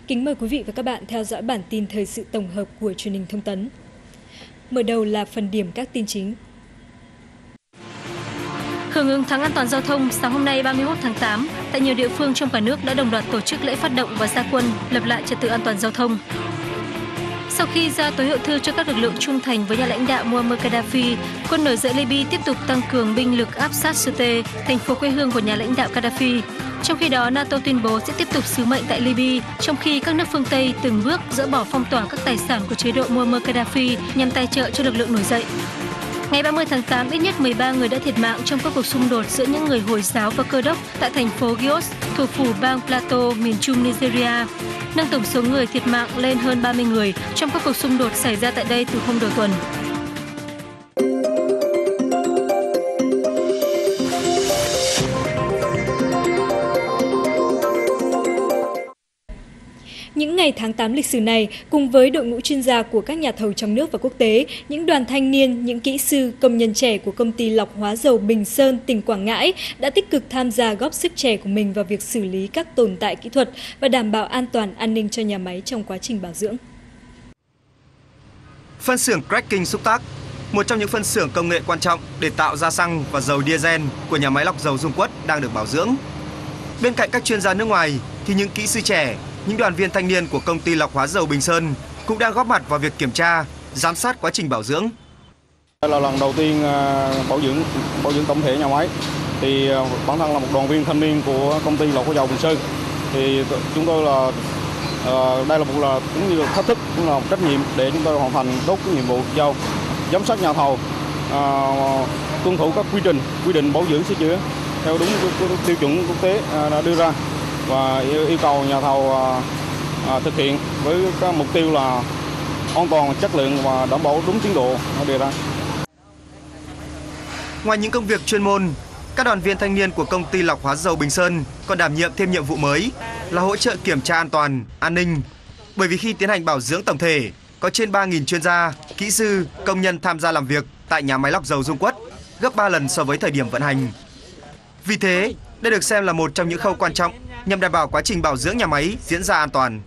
Kính mời quý vị và các bạn theo dõi bản tin thời sự tổng hợp của truyền hình Thông tấn. Mở đầu là phần điểm các tin chính. Hưởng ứng tháng an toàn giao thông, sáng hôm nay 31 tháng 8, tại nhiều địa phương trong cả nước đã đồng loạt tổ chức lễ phát động và ra quân lập lại trật tự an toàn giao thông. Sau khi ra tối hậu thư cho các lực lượng trung thành với nhà lãnh đạo Muammar Gaddafi, quân nổi dậy Libya tiếp tục tăng cường binh lực áp sát Sirte, thành phố quê hương của nhà lãnh đạo Gaddafi. Trong khi đó, NATO tuyên bố sẽ tiếp tục sứ mệnh tại Libya, trong khi các nước phương Tây từng bước dỡ bỏ phong tỏa các tài sản của chế độ Muammar Gaddafi nhằm tài trợ cho lực lượng nổi dậy. Ngày 30 tháng 8, ít nhất 13 người đã thiệt mạng trong các cuộc xung đột giữa những người Hồi giáo và Cơ đốc tại thành phố Jos, thủ phủ bang Plateau, miền trung Nigeria, nâng tổng số người thiệt mạng lên hơn 30 người trong các cuộc xung đột xảy ra tại đây từ hôm đầu tuần. Những ngày tháng 8 lịch sử này, cùng với đội ngũ chuyên gia của các nhà thầu trong nước và quốc tế, những đoàn thanh niên, những kỹ sư, công nhân trẻ của công ty lọc hóa dầu Bình Sơn, tỉnh Quảng Ngãi đã tích cực tham gia góp sức trẻ của mình vào việc xử lý các tồn tại kỹ thuật và đảm bảo an toàn an ninh cho nhà máy trong quá trình bảo dưỡng. Phân xưởng cracking xúc tác, một trong những phân xưởng công nghệ quan trọng để tạo ra xăng và dầu diesel của nhà máy lọc dầu Dung Quất đang được bảo dưỡng. Bên cạnh các chuyên gia nước ngoài thì những kỹ sư trẻ, những đoàn viên thanh niên của công ty lọc hóa dầu Bình Sơn cũng đang góp mặt vào việc kiểm tra, giám sát quá trình bảo dưỡng. Đây là lần đầu tiên bảo dưỡng tổng thể nhà máy. Thì bản thân là một đoàn viên thanh niên của công ty lọc hóa dầu Bình Sơn. Thì chúng tôi đây là cũng như là thách thức, cũng là một trách nhiệm để chúng tôi hoàn thành tốt cái nhiệm vụ giao, giám sát nhà thầu, tuân thủ các quy định bảo dưỡng sửa chữa theo đúng tiêu chuẩn quốc tế đã đưa ra, và yêu cầu nhà thầu thực hiện với các mục tiêu là an toàn, chất lượng và đảm bảo đúng tiến độ đề ra. Ngoài những công việc chuyên môn, các đoàn viên thanh niên của công ty lọc hóa dầu Bình Sơn còn đảm nhiệm thêm nhiệm vụ mới là hỗ trợ kiểm tra an toàn, an ninh. Bởi vì khi tiến hành bảo dưỡng tổng thể, có trên 3.000 chuyên gia, kỹ sư, công nhân tham gia làm việc tại nhà máy lọc dầu Dung Quất, gấp 3 lần so với thời điểm vận hành. Vì thế, đây được xem là một trong những khâu quan trọng nhằm đảm bảo quá trình bảo dưỡng nhà máy diễn ra an toàn.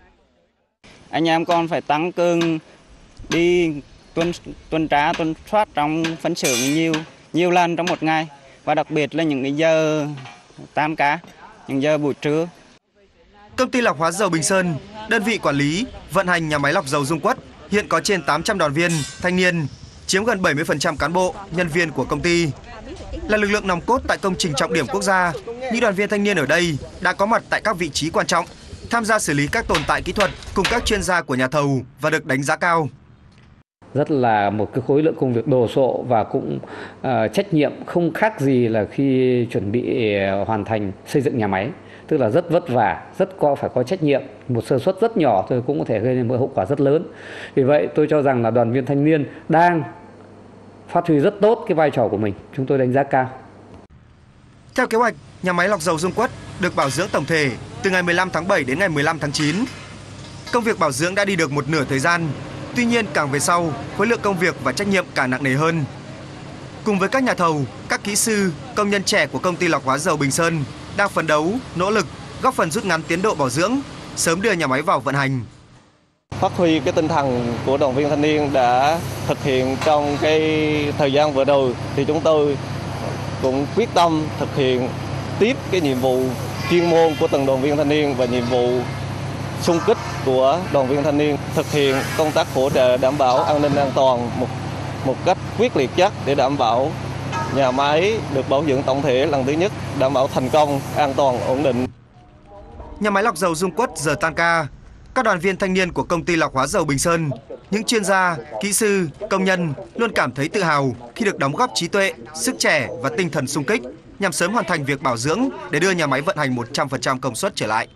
Anh em còn phải tăng cường đi tuần tra, tuần soát trong phân xưởng nhiều lần trong một ngày, và đặc biệt là những giờ tan ca, những giờ buổi trưa. Công ty lọc hóa dầu Bình Sơn, đơn vị quản lý, vận hành nhà máy lọc dầu Dung Quất, hiện có trên 800 đoàn viên, thanh niên, chiếm gần 70% cán bộ, nhân viên của công ty. Là lực lượng nòng cốt tại công trình trọng điểm quốc gia, những đoàn viên thanh niên ở đây đã có mặt tại các vị trí quan trọng, tham gia xử lý các tồn tại kỹ thuật cùng các chuyên gia của nhà thầu và được đánh giá cao. Rất là một cái khối lượng công việc đồ sộ và cũng trách nhiệm không khác gì là khi chuẩn bị hoàn thành xây dựng nhà máy. Tức là rất vất vả, phải có trách nhiệm, một sơ suất rất nhỏ thôi cũng có thể gây nên một hậu quả rất lớn. Vì vậy tôi cho rằng là đoàn viên thanh niên đang phát huy rất tốt cái vai trò của mình, chúng tôi đánh giá cao. Theo kế hoạch, nhà máy lọc dầu Dung Quất được bảo dưỡng tổng thể từ ngày 15 tháng 7 đến ngày 15 tháng 9. Công việc bảo dưỡng đã đi được một nửa thời gian, tuy nhiên càng về sau, khối lượng công việc và trách nhiệm càng nặng nề hơn. Cùng với các nhà thầu, các kỹ sư, công nhân trẻ của công ty lọc hóa dầu Bình Sơn đang phấn đấu, nỗ lực, góp phần rút ngắn tiến độ bảo dưỡng, sớm đưa nhà máy vào vận hành. Phát huy cái tinh thần của đoàn viên thanh niên đã thực hiện trong cái thời gian vừa rồi, thì chúng tôi cũng quyết tâm thực hiện tiếp cái nhiệm vụ chuyên môn của từng đoàn viên thanh niên và nhiệm vụ xung kích của đoàn viên thanh niên, thực hiện công tác hỗ trợ đảm bảo an ninh an toàn một cách quyết liệt nhất để đảm bảo nhà máy được bảo dưỡng tổng thể lần thứ nhất, đảm bảo thành công, an toàn, ổn định. Nhà máy lọc dầu Dung Quất giờ tan ca. Các đoàn viên thanh niên của công ty lọc hóa dầu Bình Sơn, những chuyên gia, kỹ sư, công nhân luôn cảm thấy tự hào khi được đóng góp trí tuệ, sức trẻ và tinh thần xung kích nhằm sớm hoàn thành việc bảo dưỡng để đưa nhà máy vận hành 100% công suất trở lại.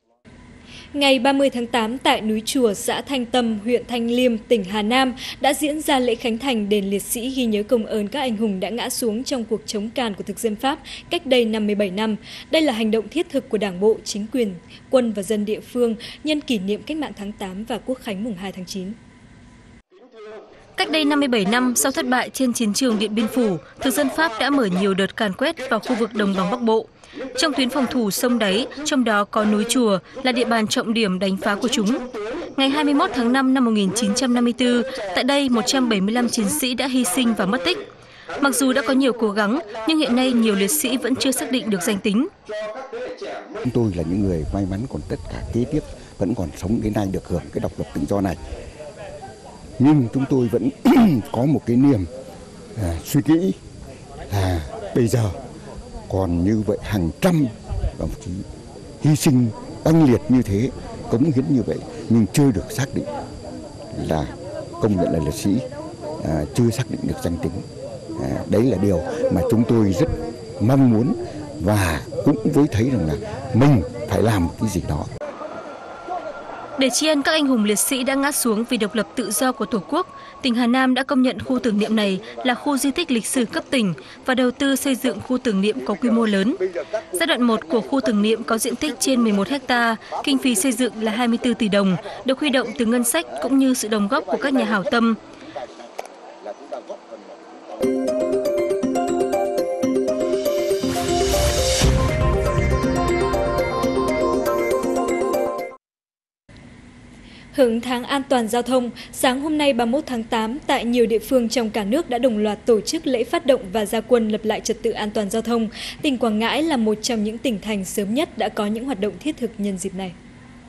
Ngày 30 tháng 8 tại núi Chùa, xã Thanh Tâm, huyện Thanh Liêm, tỉnh Hà Nam đã diễn ra lễ khánh thành đền liệt sĩ ghi nhớ công ơn các anh hùng đã ngã xuống trong cuộc chống càn của thực dân Pháp cách đây 57 năm. Đây là hành động thiết thực của Đảng bộ, chính quyền, quân và dân địa phương nhân kỷ niệm Cách mạng tháng 8 và Quốc khánh mùng 2 tháng 9. Cách đây 57 năm, sau thất bại trên chiến trường Điện Biên Phủ, thực dân Pháp đã mở nhiều đợt càn quét vào khu vực đồng bằng Bắc Bộ. Trong tuyến phòng thủ sông Đáy, trong đó có núi Chùa là địa bàn trọng điểm đánh phá của chúng. Ngày 21 tháng 5 năm 1954, tại đây 175 chiến sĩ đã hy sinh và mất tích. Mặc dù đã có nhiều cố gắng, nhưng hiện nay nhiều liệt sĩ vẫn chưa xác định được danh tính. Chúng tôi là những người may mắn còn tất cả kế tiếp vẫn còn sống đến nay được hưởng cái độc lập tự do này. Nhưng chúng tôi vẫn có một cái niềm suy nghĩ là bây giờ còn như vậy hàng trăm đồng chí hy sinh oanh liệt như thế, cống hiến như vậy nhưng chưa được xác định là công nhận là liệt sĩ, chưa xác định được danh tính. Đấy là điều mà chúng tôi rất mong muốn và cũng với thấy rằng là mình phải làm cái gì đó. Để tri ân các anh hùng liệt sĩ đã ngã xuống vì độc lập tự do của Tổ quốc, tỉnh Hà Nam đã công nhận khu tưởng niệm này là khu di tích lịch sử cấp tỉnh và đầu tư xây dựng khu tưởng niệm có quy mô lớn. Giai đoạn 1 của khu tưởng niệm có diện tích trên 11 ha, kinh phí xây dựng là 24 tỷ đồng, được huy động từ ngân sách cũng như sự đóng góp của các nhà hảo tâm. Hưởng tháng an toàn giao thông, sáng hôm nay 31 tháng 8, tại nhiều địa phương trong cả nước đã đồng loạt tổ chức lễ phát động và ra quân lập lại trật tự an toàn giao thông. Tỉnh Quảng Ngãi là một trong những tỉnh thành sớm nhất đã có những hoạt động thiết thực nhân dịp này.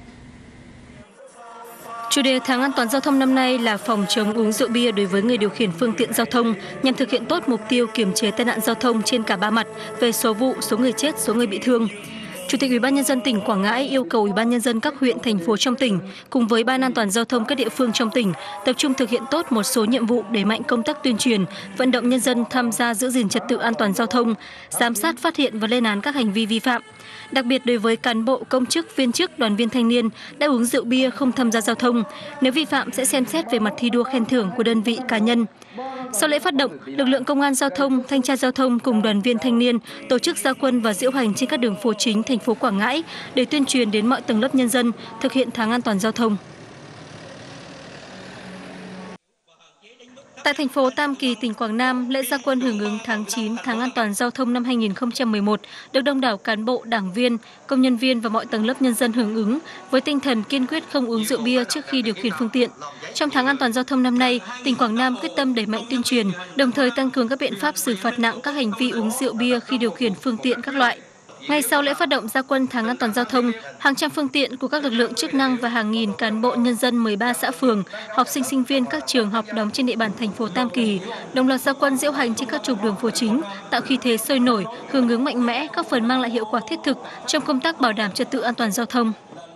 Chủ đề tháng an toàn giao thông năm nay là phòng chống uống rượu bia đối với người điều khiển phương tiện giao thông nhằm thực hiện tốt mục tiêu kiềm chế tai nạn giao thông trên cả ba mặt về số vụ, số người chết, số người bị thương. Chủ tịch Ủy ban nhân dân tỉnh Quảng Ngãi yêu cầu Ủy ban nhân dân các huyện, thành phố trong tỉnh cùng với Ban an toàn giao thông các địa phương trong tỉnh tập trung thực hiện tốt một số nhiệm vụ đẩy mạnh công tác tuyên truyền, vận động nhân dân tham gia giữ gìn trật tự an toàn giao thông, giám sát, phát hiện và lên án các hành vi vi phạm. Đặc biệt đối với cán bộ, công chức, viên chức, đoàn viên thanh niên đã uống rượu bia không tham gia giao thông, nếu vi phạm sẽ xem xét về mặt thi đua khen thưởng của đơn vị cá nhân. Sau lễ phát động, lực lượng công an giao thông, thanh tra giao thông cùng đoàn viên thanh niên tổ chức ra quân và diễu hành trên các đường phố chính thành phố Quảng Ngãi để tuyên truyền đến mọi tầng lớp nhân dân thực hiện tháng an toàn giao thông. Tại thành phố Tam Kỳ, tỉnh Quảng Nam, lễ ra quân hưởng ứng tháng 9 tháng an toàn giao thông năm 2011 được đông đảo cán bộ, đảng viên, công nhân viên và mọi tầng lớp nhân dân hưởng ứng với tinh thần kiên quyết không uống rượu bia trước khi điều khiển phương tiện. Trong tháng an toàn giao thông năm nay, tỉnh Quảng Nam quyết tâm đẩy mạnh tuyên truyền, đồng thời tăng cường các biện pháp xử phạt nặng các hành vi uống rượu bia khi điều khiển phương tiện các loại. Ngay sau lễ phát động ra quân tháng an toàn giao thông, hàng trăm phương tiện của các lực lượng chức năng và hàng nghìn cán bộ nhân dân 13 xã phường, học sinh sinh viên các trường học đóng trên địa bàn thành phố Tam Kỳ đồng loạt ra quân diễu hành trên các trục đường phố chính, tạo khí thế sôi nổi, hưởng ứng mạnh mẽ, góp phần mang lại hiệu quả thiết thực trong công tác bảo đảm trật tự an toàn giao thông.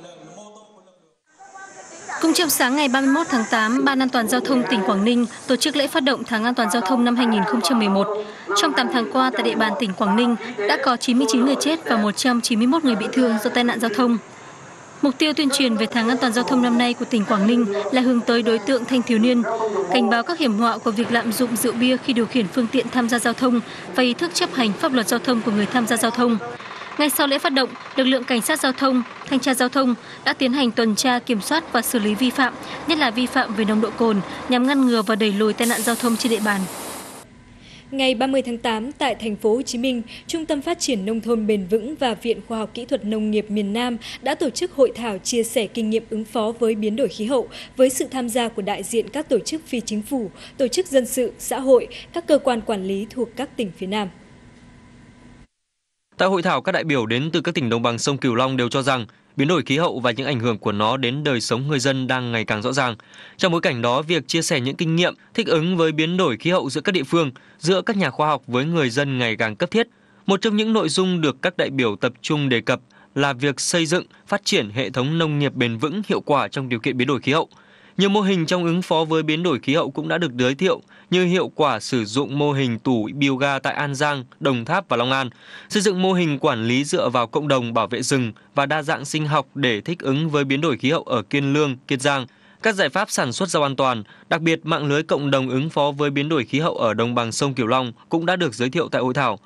Cũng trong sáng ngày 31 tháng 8, Ban an toàn giao thông tỉnh Quảng Ninh tổ chức lễ phát động tháng an toàn giao thông năm 2011. Trong 8 tháng qua, tại địa bàn tỉnh Quảng Ninh đã có 99 người chết và 191 người bị thương do tai nạn giao thông. Mục tiêu tuyên truyền về tháng an toàn giao thông năm nay của tỉnh Quảng Ninh là hướng tới đối tượng thanh thiếu niên, cảnh báo các hiểm họa của việc lạm dụng rượu bia khi điều khiển phương tiện tham gia giao thông và ý thức chấp hành pháp luật giao thông của người tham gia giao thông. Ngay sau lễ phát động, lực lượng cảnh sát giao thông, thanh tra giao thông đã tiến hành tuần tra, kiểm soát và xử lý vi phạm, nhất là vi phạm về nồng độ cồn, nhằm ngăn ngừa và đẩy lùi tai nạn giao thông trên địa bàn. Ngày 30 tháng 8, tại thành phố Hồ Chí Minh, Trung tâm Phát triển Nông thôn Bền vững và Viện Khoa học Kỹ thuật Nông nghiệp miền Nam đã tổ chức hội thảo chia sẻ kinh nghiệm ứng phó với biến đổi khí hậu với sự tham gia của đại diện các tổ chức phi chính phủ, tổ chức dân sự, xã hội, các cơ quan quản lý thuộc các tỉnh phía Nam. Tại hội thảo, các đại biểu đến từ các tỉnh đồng bằng sông Cửu Long đều cho rằng biến đổi khí hậu và những ảnh hưởng của nó đến đời sống người dân đang ngày càng rõ ràng. Trong bối cảnh đó, việc chia sẻ những kinh nghiệm thích ứng với biến đổi khí hậu giữa các địa phương, giữa các nhà khoa học với người dân ngày càng cấp thiết. Một trong những nội dung được các đại biểu tập trung đề cập là việc xây dựng, phát triển hệ thống nông nghiệp bền vững hiệu quả trong điều kiện biến đổi khí hậu. Nhiều mô hình trong ứng phó với biến đổi khí hậu cũng đã được giới thiệu như hiệu quả sử dụng mô hình tủ bioga tại An Giang, Đồng Tháp và Long An, xây dựng mô hình quản lý dựa vào cộng đồng bảo vệ rừng và đa dạng sinh học để thích ứng với biến đổi khí hậu ở Kiên Lương, Kiên Giang, các giải pháp sản xuất rau an toàn, đặc biệt mạng lưới cộng đồng ứng phó với biến đổi khí hậu ở đồng bằng sông Cửu Long cũng đã được giới thiệu tại hội thảo.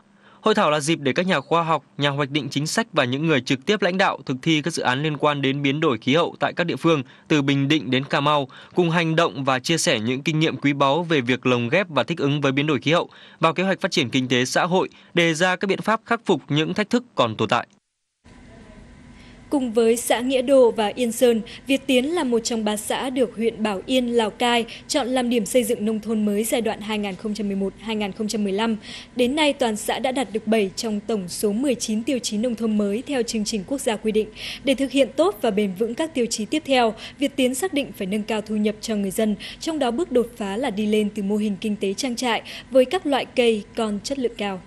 Hội thảo là dịp để các nhà khoa học, nhà hoạch định chính sách và những người trực tiếp lãnh đạo thực thi các dự án liên quan đến biến đổi khí hậu tại các địa phương từ Bình Định đến Cà Mau cùng hành động và chia sẻ những kinh nghiệm quý báu về việc lồng ghép và thích ứng với biến đổi khí hậu vào kế hoạch phát triển kinh tế xã hội, đề ra các biện pháp khắc phục những thách thức còn tồn tại. Cùng với xã Nghĩa Đô và Yên Sơn, Việt Tiến là một trong 3 xã được huyện Bảo Yên, Lào Cai chọn làm điểm xây dựng nông thôn mới giai đoạn 2011-2015. Đến nay, toàn xã đã đạt được 7 trong tổng số 19 tiêu chí nông thôn mới theo chương trình quốc gia quy định. Để thực hiện tốt và bền vững các tiêu chí tiếp theo, Việt Tiến xác định phải nâng cao thu nhập cho người dân, trong đó bước đột phá là đi lên từ mô hình kinh tế trang trại với các loại cây con chất lượng cao.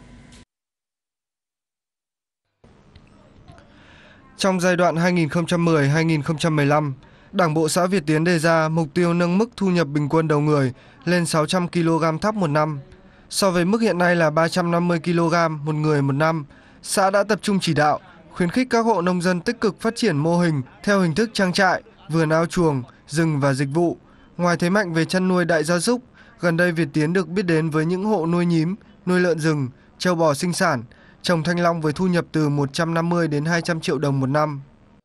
Trong giai đoạn 2010-2015, Đảng bộ xã Việt Tiến đề ra mục tiêu nâng mức thu nhập bình quân đầu người lên 600 kg thóc một năm. So với mức hiện nay là 350 kg một người một năm, xã đã tập trung chỉ đạo, khuyến khích các hộ nông dân tích cực phát triển mô hình theo hình thức trang trại, vườn ao chuồng, rừng và dịch vụ. Ngoài thế mạnh về chăn nuôi đại gia súc, gần đây Việt Tiến được biết đến với những hộ nuôi nhím, nuôi lợn rừng, trâu bò sinh sản, trồng thanh long với thu nhập từ 150 đến 200 triệu đồng một năm.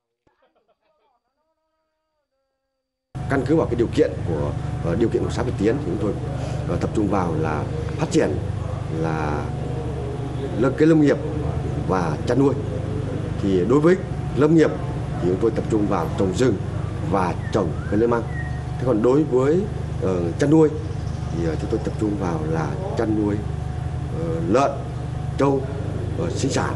Căn cứ vào cái điều kiện của xã Việt Tiến thì chúng tôi tập trung vào là phát triển là cái lâm nghiệp và chăn nuôi. Thì đối với lâm nghiệp thì chúng tôi tập trung vào trồng rừng và trồng cây lưỡi măng. Thế còn đối với chăn nuôi thì chúng tôi tập trung vào là chăn nuôi lợn, trâu sinh sản.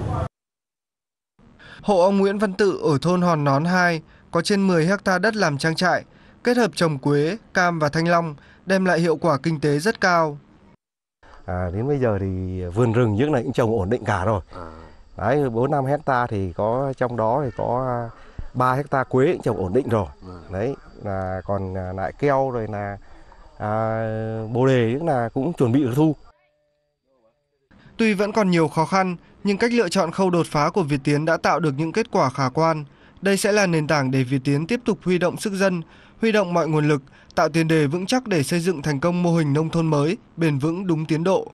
Hộ ông Nguyễn Văn Tự ở thôn Hòn Nón 2 có trên 10 hectare đất làm trang trại, kết hợp trồng quế, cam và thanh long, đem lại hiệu quả kinh tế rất cao. Đến bây giờ thì vườn rừng những này cũng trồng ổn định cả rồi. Đấy, 4-5 hectare thì có, trong đó thì có 3 hectare quế cũng trồng ổn định rồi. Đấy, là còn lại keo rồi là bồ đề cũng là cũng chuẩn bị thu. Tuy vẫn còn nhiều khó khăn, nhưng cách lựa chọn khâu đột phá của Việt Tiến đã tạo được những kết quả khả quan. Đây sẽ là nền tảng để Việt Tiến tiếp tục huy động sức dân, huy động mọi nguồn lực, tạo tiền đề vững chắc để xây dựng thành công mô hình nông thôn mới, bền vững đúng tiến độ.